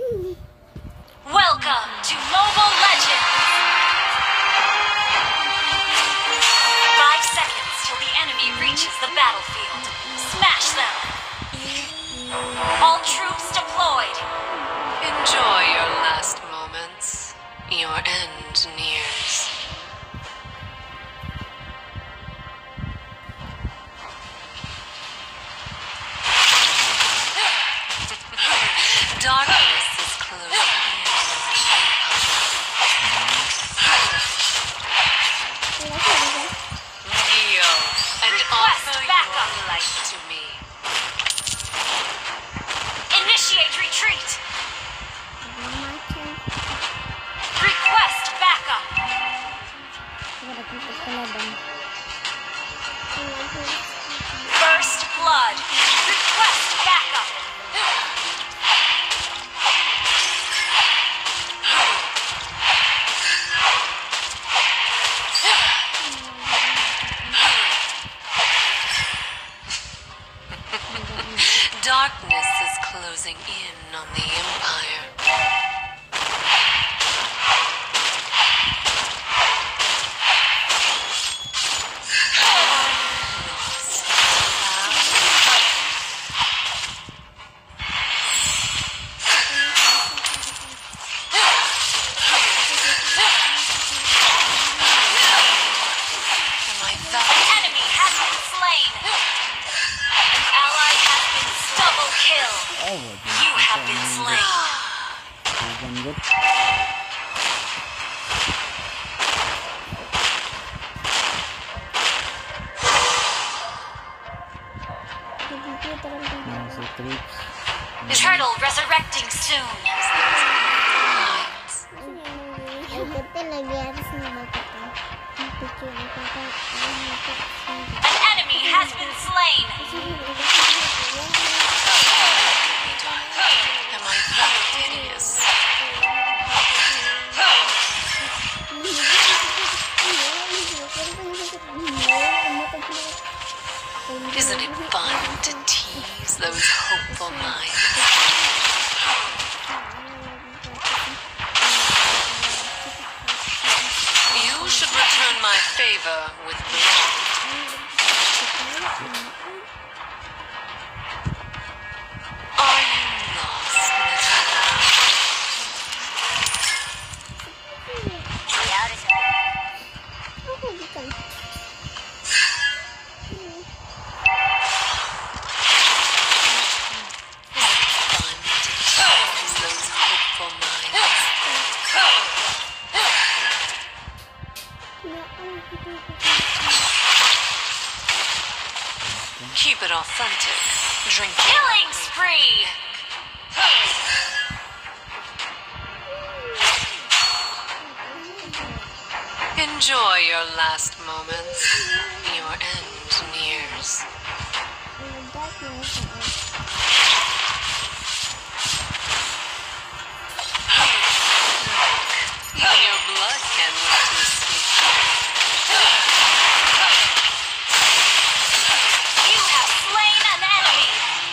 Welcome to Mobile Legends! 5 seconds till the enemy reaches the battlefield. Smash them! All troops deployed! Enjoy your last moments. Your end nears. Darkness is closing in. Kneel and offer your life to me. Initiate retreat! Request backup! First blood! Request backup! Darkness is closing in on the Empire. The enemy has been slain! An ally has been double kill! You have been slain! Turtle resurrecting soon! An enemy has been slain! Am I that hideous? Isn't it fun to tease those hopeful minds? You should return my favor with me. Are you lost, little love? Fun to tease those hopeful minds. Keep it authentic. Drink it. Killing spree! Enjoy your last moments. Your end nears. Even your blood can wait to escape. You have slain an enemy!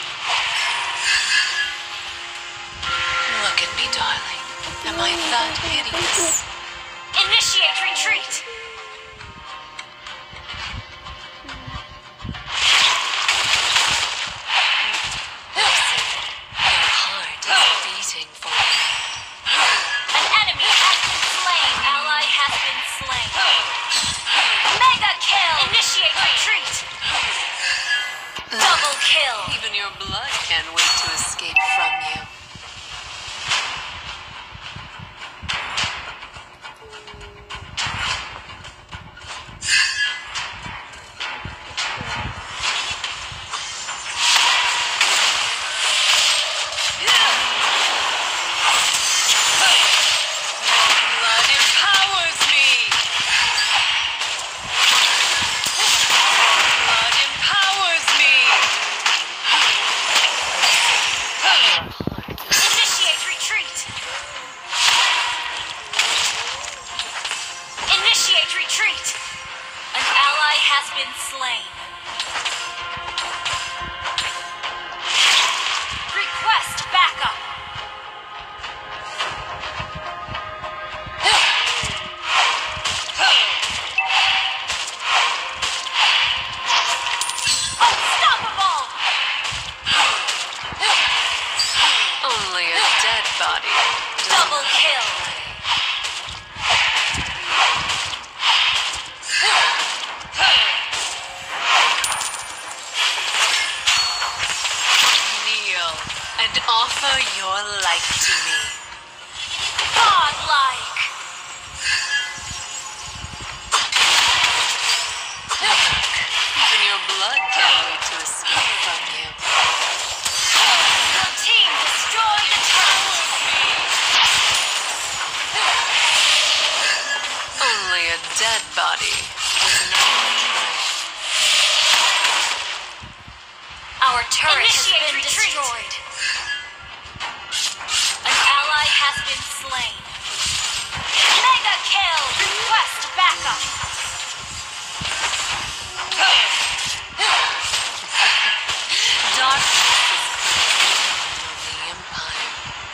Look at me, darling. Am I that hideous? Initiate retreat! Listen, your heart is beating for me. An enemy has been slain! Ally has been slain! Mega kill! Initiate retreat! Double kill! Even your blood can't wait to escape from you. Blood empowers me! Blood empowers me! Only a dead body. Double kill. Kneel and offer your life to me. Godlike. Even your blood can't wait to escape from you. Your team destroyed a turret. Only a dead body does not betray. Our turret has been destroyed. An ally has been slain. Mega kill! Request backup. Darkness is closing on the Empire.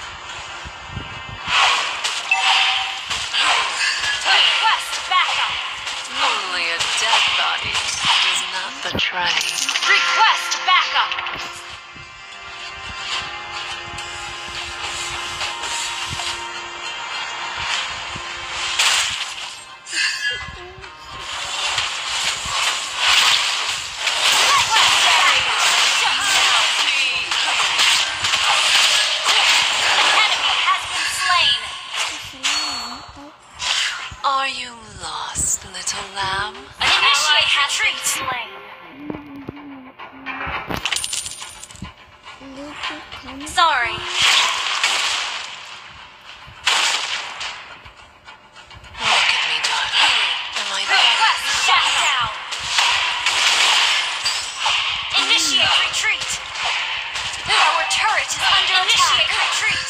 Request backup. Only a dead body does not betray. Request backup. Legendary. Shut down. An enemy has been slain. Are you lost, little lamb? An ally has been slain. Sorry. Look at me, darling. Am I there? Request shut down. Initiate retreat. Our turret is under attack. Initiate retreat.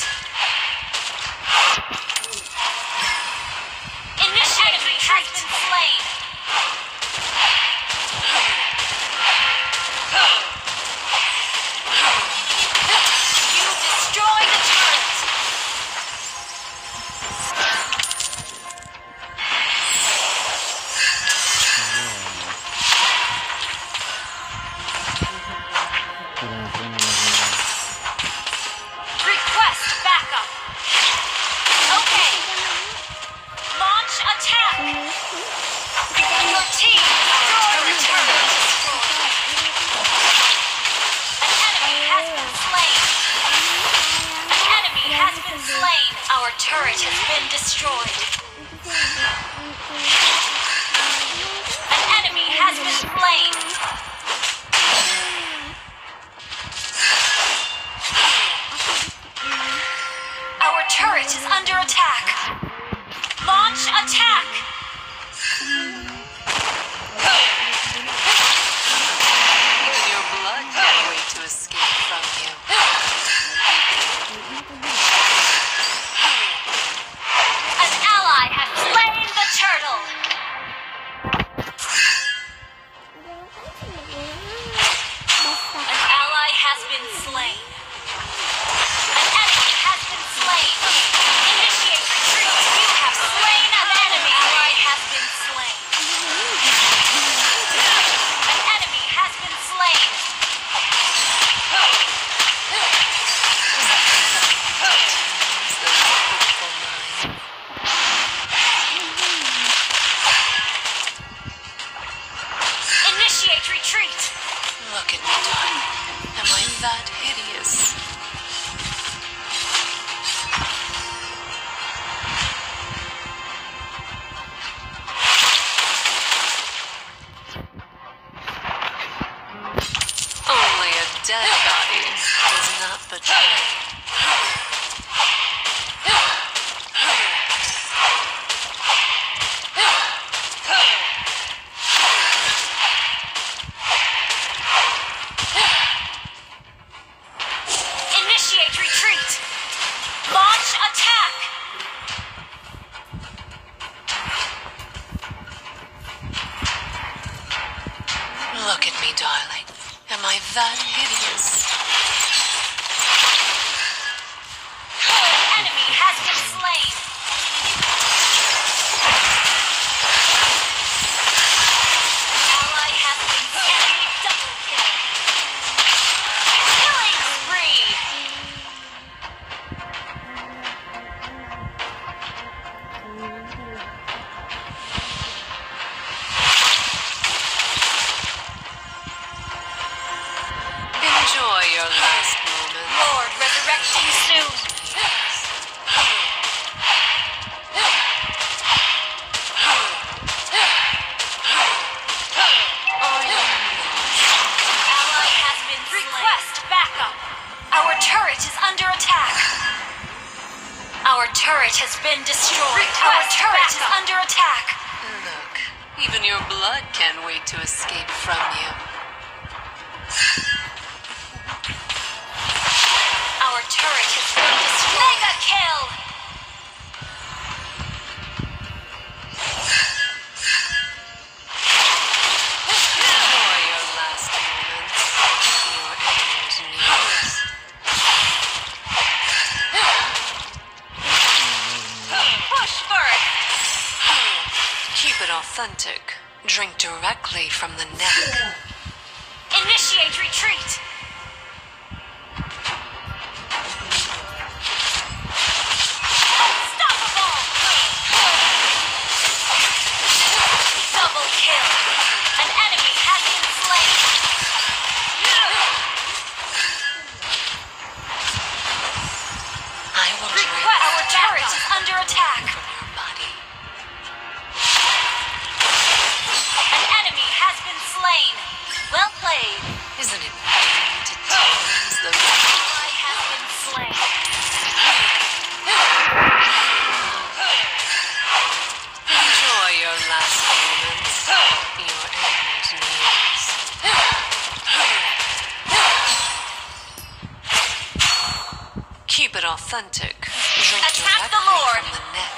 Initiate retreat. Has been slain. You destroyed the turret. Request backup. Okay. Launch attack. Your team destroyed the turret. An enemy has been slain. An enemy has been slain. Our turret has been destroyed. An enemy has been slain. Our turret is under attack. Launch attack. Even your blood can't wait to escape from you. An ally has slain the turtle. turret has been destroyed. Our turret is under attack. Look, even your blood can't wait to escape from you. Our turret has been destroyed. Mega kill! Enjoy your last moments. Your enemy's news. Push first! Keep it authentic. Drink directly from the neck. Initiate retreat! Unstoppable! Double kill! An enemy has been slain! I will drain Our turret is under attack! from your body. An enemy has been slain! Well played! Isn't it pain to tease the Ally has been slain! Enjoy your last moments. Your enemy's news. Keep it authentic. Drink Attack the directly Lord. from the neck.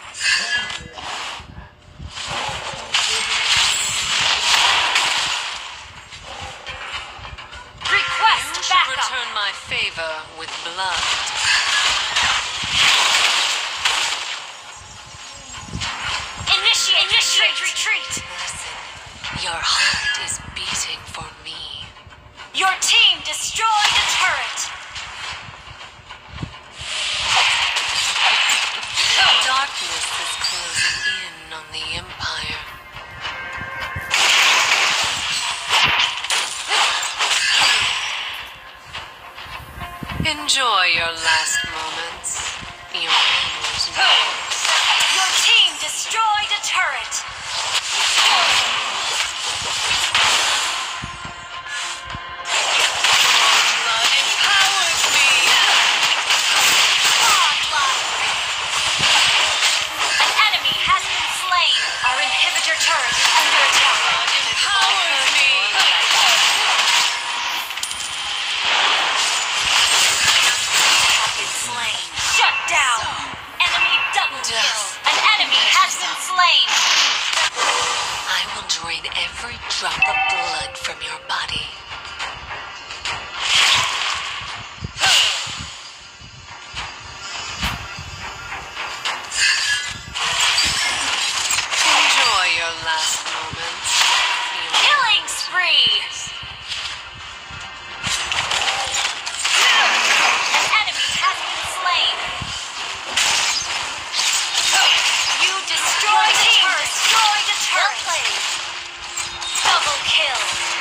Request You should backup! return my favor with blood. Initiate retreat! Listen, your heart is beating for me. Your team destroyed a turret! Darkness is closing in on the Empire. Enjoy your last moments. Your enemy's news. Your team destroyed a turret! Blood empowers me. Godlike! An enemy has been slain! Our inhibitor turret is under attack! Empowers me. Have been slain! Shut down! Enemy double kill! Death. An enemy has been slain! I will drain every drop of blood from your body. Enjoy your last moments. Killing spree! An enemy has been slain! You destroyed a turret! Double kill!